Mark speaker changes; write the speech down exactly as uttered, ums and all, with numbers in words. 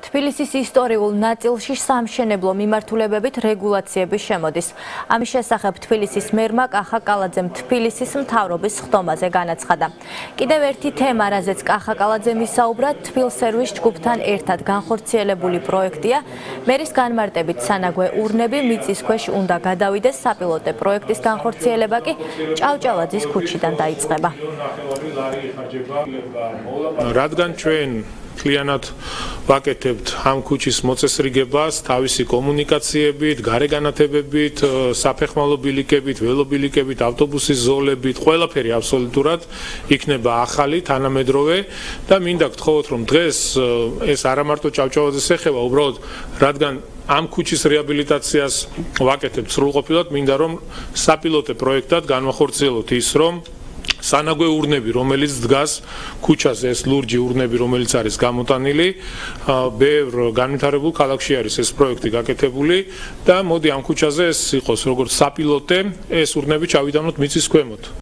Speaker 1: თბილისის ისტორიულ ნაწილში სამშენებლო მიმართულებებით რეგულაციები შემოდის. ამის შესახებ თბილისის მერმა კახა კალაძემ თბილისის მთავრობის ხდომაზე განაცხადა. კიდევ ერთი თემა, რაზეც კახა კალაძემ ისაუბრა, თბილსერვის ჯგუფთან ერთად განხორციელებული პროექტია. მერის განმარტებით სანაგვე ურნები მიწის ქვეშ უნდა გადავიდეს, საპილოტე პროექტის განხორციელება კი ჭავჭავაძის ქუჩიდან დაიწყება.
Speaker 2: რადგან ჩვენ მთლიანად ვაკეთებთ ამ ქუჩის მოწესრიგებას თავისი კომუნიკაციებით, გარეგანათებებით, საფეხმავლო ბილიკებით, ველობილიკებით, ავტობუსის ზოლებით, ყველაფერი აბსოლუტურად იქნება ახალი, თანამედროვე და მინდა გთხოვოთ, რომ დღეს ეს არა მარტო ჭავჭავაძეს ეხება, უბრალოდ რადგან ამ ქუჩის რეაბილიტაციას ვაკეთებთ სრულყოფილად, მინდა რომ საპილოტე პროექტად განვახორციელოთ ის, რომ სანაგვე ურნები, რომელიც დგას ქუჩაზე, ეს ლურჯი ურნები, რომელიც არის გამოტანილი, ბევრ განვითარებულ ქალაქში არის ეს პროექტი გაკეთებული და მოდი ამ ქუჩაზე ეს იყოს როგორც საპილოტე, ეს ურნები ჩავიტანოთ მიწის ქვემოთ.